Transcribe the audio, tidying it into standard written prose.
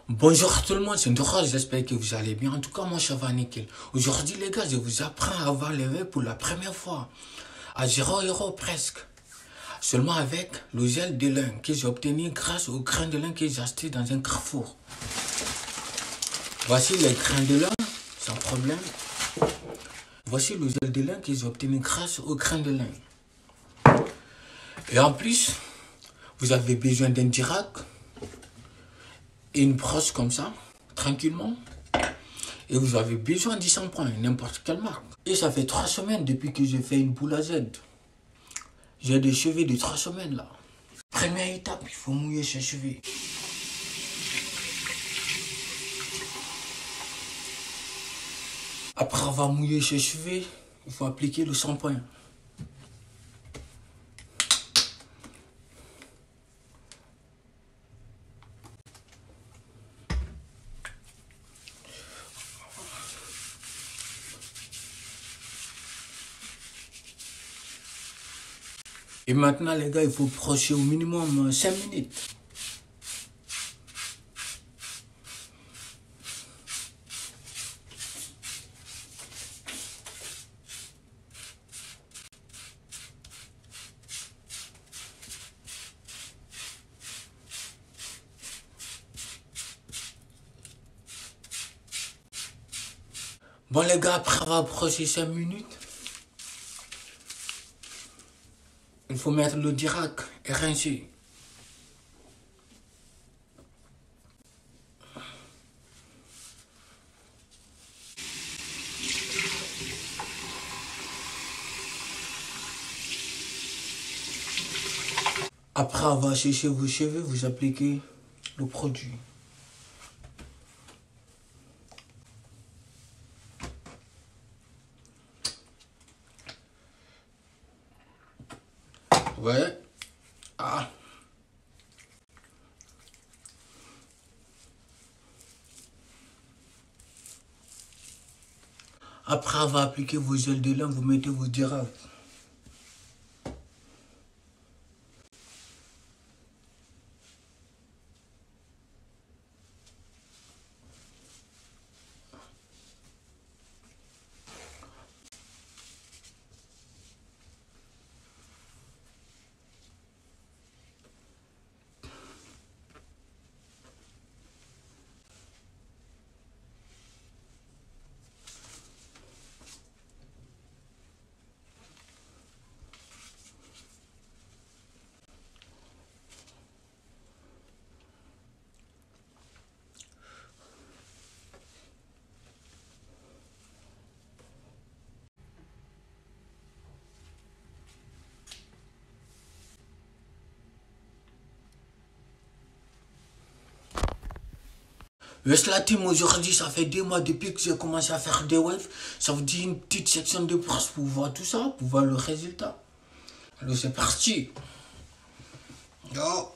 Bonjour tout le monde, c'est Ndora, j'espère que vous allez bien. En tout cas, moi ça va nickel. Aujourd'hui les gars, je vous apprends à avoir les verres pour la première fois. À 0 € presque. Seulement avec le gel de lin que j'ai obtenu grâce au grain de lin que j'ai acheté dans un carrefour. Voici les grains de lin, sans problème. Voici le gel de lin que j'ai obtenu grâce au grain de lin. Et en plus, vous avez besoin d'un dirac et une brosse comme ça, tranquillement. Et vous avez besoin du shampoing, n'importe quelle marque. Et ça fait 3 semaines depuis que j'ai fait une boule à Z. J'ai des cheveux de 3 semaines là. Première étape, il faut mouiller ses cheveux. Après avoir mouillé ses cheveux, il faut appliquer le shampoing. Et maintenant les gars, il faut brosser au minimum 5 minutes. Bon les gars, après avoir brossé 5 minutes, il faut mettre le dirac et rincer. Après avoir séché vos cheveux, vous appliquez le produit. Ouais. Ah. Après avoir appliqué vos gels de lin, vous mettez vos dirac. Wesh la team, aujourd'hui ça fait 2 mois depuis que j'ai commencé à faire des waves. Ça vous dit une petite section de brosse pour voir tout ça, pour voir le résultat. Alors c'est parti. Yo.